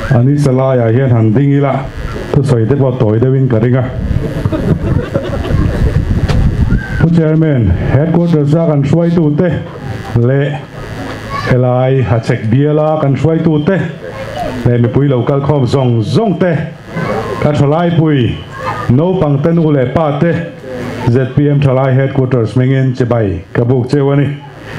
ani sala ya hian han ding ila tu soi te bo toi de win karinga pu chairman headquarters za kan suai tu te le Thalai Hachhek biala kan suai tu te le mi pui local khom zong te ka Thalai pui no pang ten u le pa te ZPM Thalai headquarters mengin chebai kabuk chewani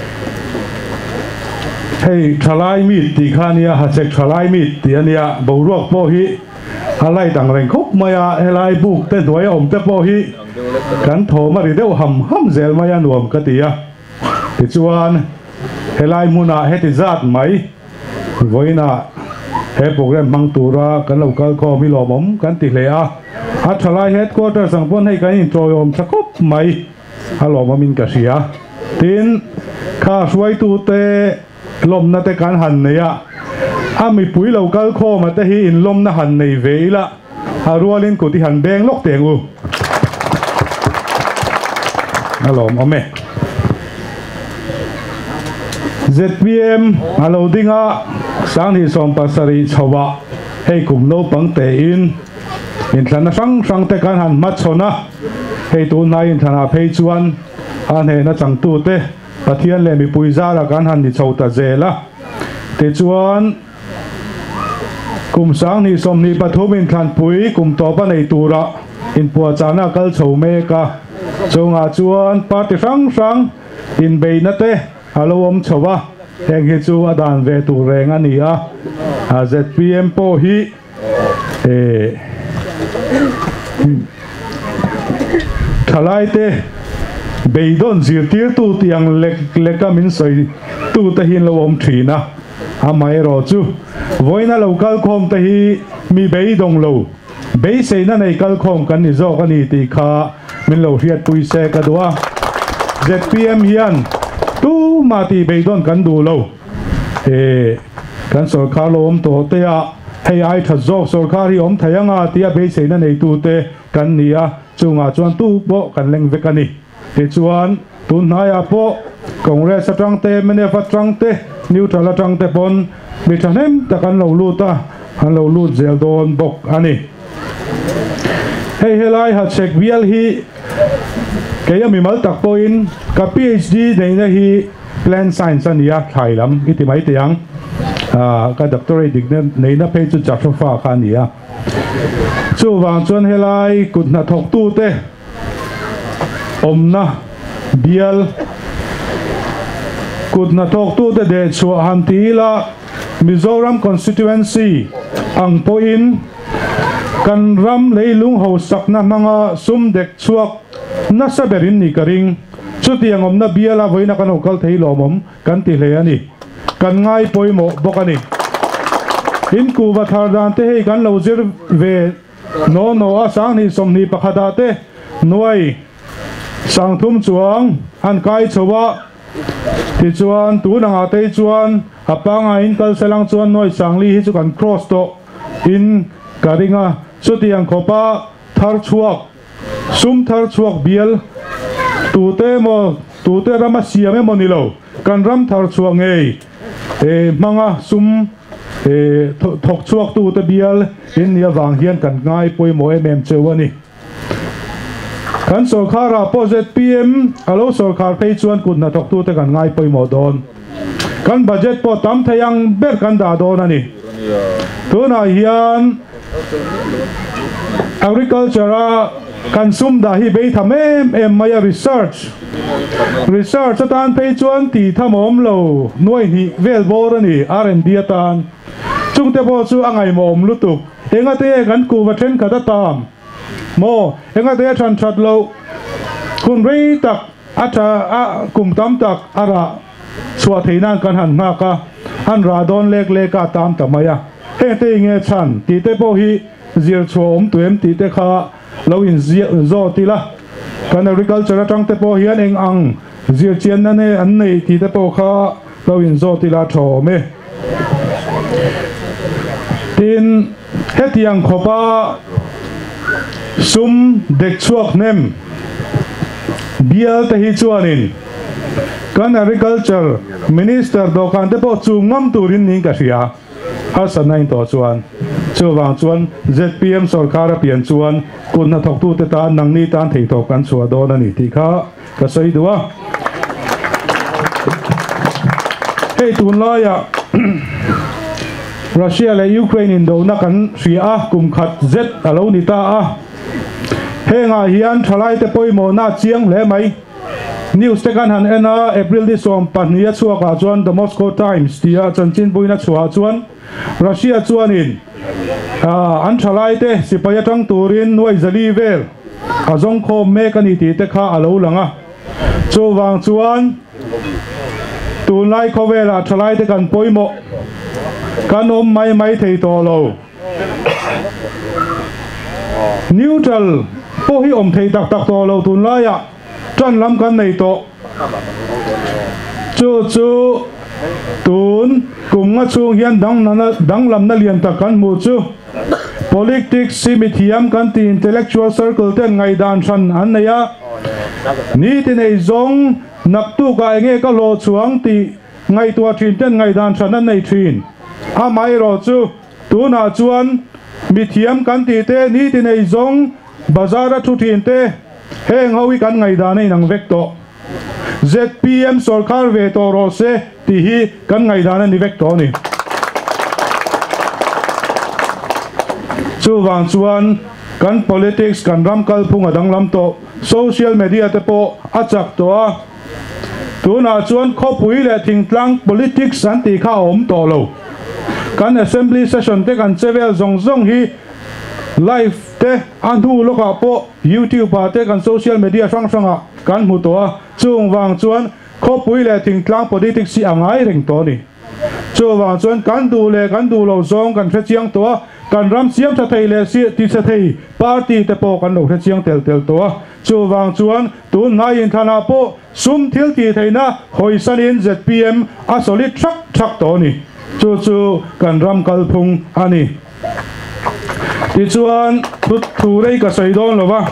hey Thalai mit ti khania Hachhek Thalai mit ti ania boruak po hi halai tang reng khop maya helai buk te doi om te po hi kan tho ma ri deuh ham zel maya nuam ka tia ti chuan helai muna heti zat mai voina he program mang tura kan local ko mi lomom kan ti hle a Thalai headquarters sang pon hei kan in troyom thakop mai haloma min ka sia tin kha suai tu te lom na te kan han neya ami pui local ko ma te hi in lom na han nei veila harualin ko ti han beng lok teng u alom ome ZPM alo dinga sang hi som pasari chawa hei kum no pang te in thana sang te kan han mat chona hei tu nai in thana phei chuan an he na chang tu te pathian le mi pui za la kan han ni chauta zela te chuan kum sang ni som ni pathum in than pui kum to pa nei tura in pu chana kal chho me ka chunga chuan party sang in be na te alom chawa heng hi chu adan ve tu reng ani a ZPM po hi Thalai te beidon zir tir tu tiang leka min soi tu te hin lo om thina amai ro chu voina local khom te hi mi beidong lo be sei na nei kal khom kan ni zo kan ni ti kha min lo hiat pui se ka dua ZPM hian tu ma ti beidon kan du lo kan sarkar lo om to te a hei ai tha zo sarkar hi om thayanga tia be sei na nei tu te kan nia chunga chuan tu bo kan leng vekani te chuan tun haya po congress atang te menef atang te neutral atang te pon mi thanem ta kan lo luta han lo lut zel don bok ani hei helai Hachhek bial hi kaya mi mal tak poin ka PhD nei na hi plant science ania thailam iti mai tiang ka doctorate degree nei na pe chu chapter fa kha nia chu wang chuan helai kut na thok tu te omna bial kut na thok tu te de chu han ti la Mizoram constituency ang po in kan ram leilung ho sakna manga sum dek chuak na saberin ni karing chu tiang omna biala voina kan okal thei lomom kan ti hle ani kan ngai poimo bokani in ku wa thar dan te hei kan lo zir ve no a sang ni som ni pakhada te nuai sang thum chuang an kai chowa ti chuan tu na nga te chuan apanga in kal selang chuan noi sangli hi chu kan cross to in karinga chu tiang khopa thar chuak sum thar chuak bial tu te rama siame monilo kan ram thar chuak ngei manga sum thok chuak tu te bial in nia wang hian kan ngai poi mo em chewani kan sarkara po ZPM alo sarkar phei chuan kun na thok tu te kan ngai poi mo don kan budget po tam thayang ber kan da don ani tuna hian agriculture kan sum da hi be tham em maya research atan phei chuan ti thamom lo noi hi vel bor ani R&D atan chung te bo chu angai mom lutuk enga te kan ku wa then khata tam mo enga te than that lo kun rei tak ata a kum tam tak ara chua theinan kan han ma ka han ra don lek ka tam tamaya he te nge chan ti te bo hi zir chom tuem ti te kha lo in zo ti la kan agriculture atang te po hian eng ang zir chian na ne an nei ti te po kha lo in zo ti la tho me tin hetiang khopa sum dek chuak nem bial te hi chuanin kan agriculture minister dokan te po chu ngam turin ning ka ria ha sanai to chuan chu wang chuan ZPM sarkar a pian chuan kun na thok tu te ta nang ni tan thei to kan chua do na ni ti kha ka sei duwa hei tun la ya Russia le Ukraine in do na kan ria kum khat z alo ni ta a henga hian thalai te poimo na chiang le mai news te kan han ena April di som pahnia chuaka chuan the Moscow Times tia chanchin buina chua chuan Russia chuan in an thalai te sipaya tang turin noi zali vel azong khom me kan ti te kha alo langa chu wang chuan tun lai khowela thalai te kan poimo kan mai thei to lo neutral po hi thei tak to lo tun lai ya tran lam kan nei to chu tun kum nga chung hian dang lam na lian tak kan mu chu politics simithiam kan ti intellectual circle te ngai dan than an neya ni ti nei zong nak tu ka nge ka lo chuang ti ngai tua thin ten ngai dan than an nei thin a mai ro chu tu na chuan mithiam kan ti te ni ti nei zong bazar thu thin te heng hawi kan ngai dan nei nang vek to ZPM sarkar ve to ro se ti hi kan ngai dan ni vek to ni chu wang chuan kan politics kan ram kal phung adang lam to social media te po achak to a tu na chuan khopui le thingtlang politics an ti kha om to lo kan assembly session te kan chevel zong hi live te an hu lo ka po YouTube pa te kan social media sang kan mu to a chung wang chuan khopui le thingtlang politics si angai reng to ni chu wang chuan kan du lo zong kan fe chiang to kan ram siam tha thei le si ti sa thei party te po kan lo the chiang tel to chu wang chuan tu nai in thana po sum thil ti theina hoisanin ZPM a solid thak to ni chu kan ram kal phung ani ti chuan thu rei ka sei don lo wa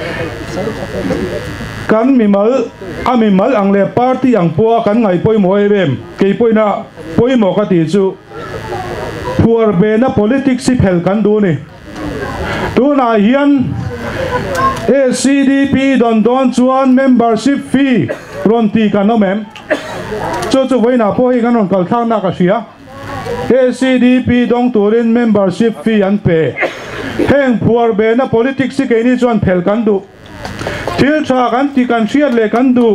kan mimal ang le party ang po kan ngai poimo em ke poina poimo ka ti chu puar be na politics si phel kan du ni tu na hian ACDP don chuan membership fee ron ti kan no mem chu voina po hi kan ron kal thang na ka sia ACDP dong turin membership fee an pe heng puar be na politics si ke ni chuan phel kan du thil tha kan ti kan hriat le kan du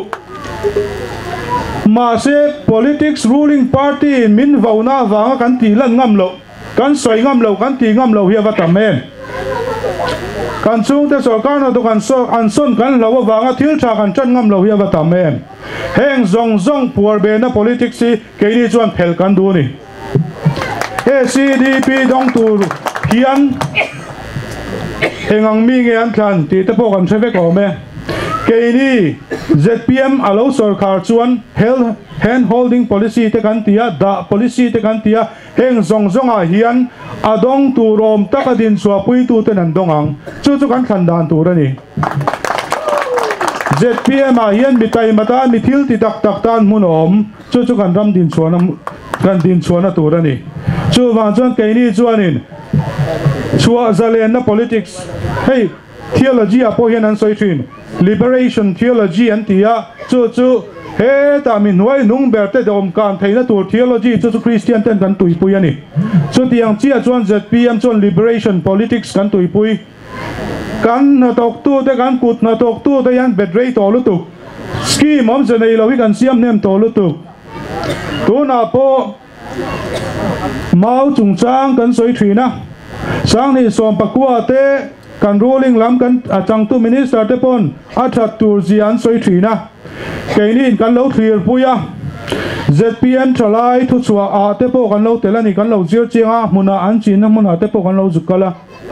ma se politics ruling party min vauna wanga kan ti lan ngam lo kan soi ngam lo kan ti ngam lo hi wa ta men kan chung te sarkar na to kan so an son kan lo wanga thil tha kan chan ngam lo hi wa ta men heng zong puar be na politics si ke ni chuan phel kan du ni ACDP dong tur hian hengang mi nge an than ti te po kan theve ko me Keini ZPM alo sarkar chuan hand holding policy te kan tia da policy te kan tia heng zong a hian adong tu rom takadin chua pui tu te nan dongang chu kan than dan tur ani ZPM a hian mitai mata mithil ti tak tan mun om chu kan ram din chuana tur ani chu wang chuan keini chuanin chua zalen na politics hey theology a po hian an soi thin liberation theology an tia chu he ta min noi nung berte dom kan theina tur theology chu Christian ten kan tui pui ani chu tiang chia chuan ZPM chuan liberation politics kan tui pui kan na tok tu te kan kut na tok tu te yan bedrei to lu tu scheme om ze nei lo hi kan siam nem to lu tu na po mau chung chang kan soi thina sang ni som pakua te kan ruling lam kan achang tu minister te pon athat tur zian soi thina keinin kan lo thlir puya ZPM Thalai thu chua a te po kan lo telani kan lo zir chinga muna an chin na muna te po kan lo zukala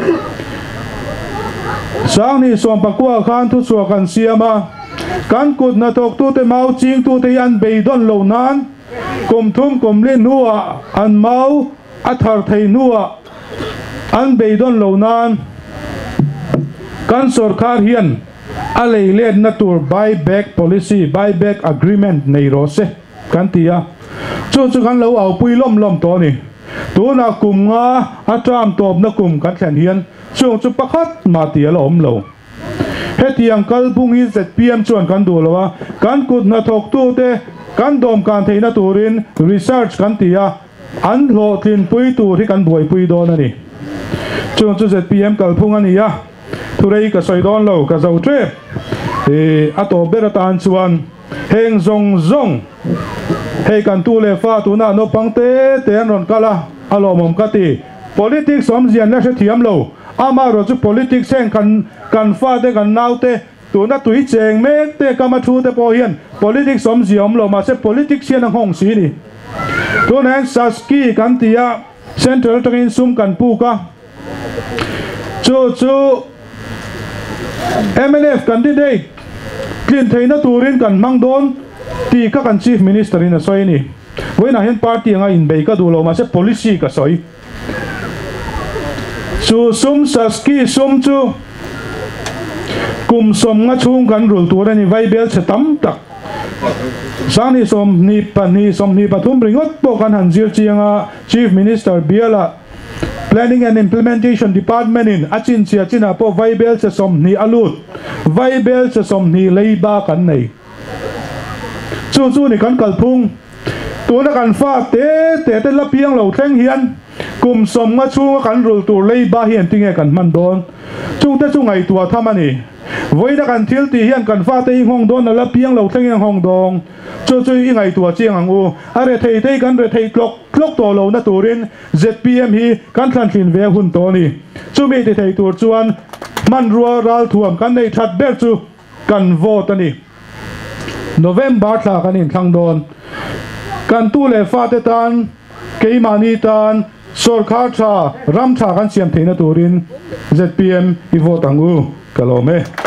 sang ni som pakua khan thu chua kan siama kan kut na tok tu te mau ching tu te yan beidon lo nan kum thum kum le nuwa an mau athar thei nuwa an beidon lo nan kan sarkar hian a leilet na tur buyback policy buyback agreement nei ro se kan tia chu kan lo au pui lom to ni tu na kum nga atram top na kum kan thlen hian chung chu pakhat ma tia lom lo hetiang kalpung hi ZPM chuan kan du lawa kan kut na thok tu te kan dom kan theina turin research kan tia an lo thin pui tu hi kan boi pui don ani chung chu ZPM kalphung ani ya thurei ka soidon lo ka zo tre ato beratan chuan heng zong zong hei kan tu le fa tu na no pangte te an ron kala alomom kati politics som zian na se thiam lo ama ro chu politics heng kan fa te kan naute tu na tui cheng mek te kama thu te po hian politics som ziom lo ma se politics hian ang hong si ni tu nen saski kan tia central tangin sum kan pu ka chu MNF candidate clean theina turin kan mangdon ti ka kan chief minister in a soi ni voina hen party anga in bei ka du lo ma se policy ka soi chu sum saski sum chu kum som nga chung kan rul tur ani vai bel che tam tak sani som ni pathum ringot po kan han zir chianga chief minister biala planning and implementation department in achin chia china po vai bel che som ni alut vai bel che som ni leiba kan nei chu ni kan kalphung tu na kan fa te la piang lo thleng hian kum som nga chu kan rul tur leiba hian tinge kan man don chung te chu ngai tua thamani voina kan thil ti hian kan fa te hong don la piang lo thleng hong dong chu i ngai tua chiang ang u are thei kan re thei klok to lo na turin ZPM hi kan thlan thin ve hun to ni chu mi te thei tur chuan man ruwa ral thuam kan nei that ber chu kan vote ani November thla kan in thlang don kan tu le fa te tan keimani tan sorkar tha ram tha kan siam theina turin ZPM i vote angu kalome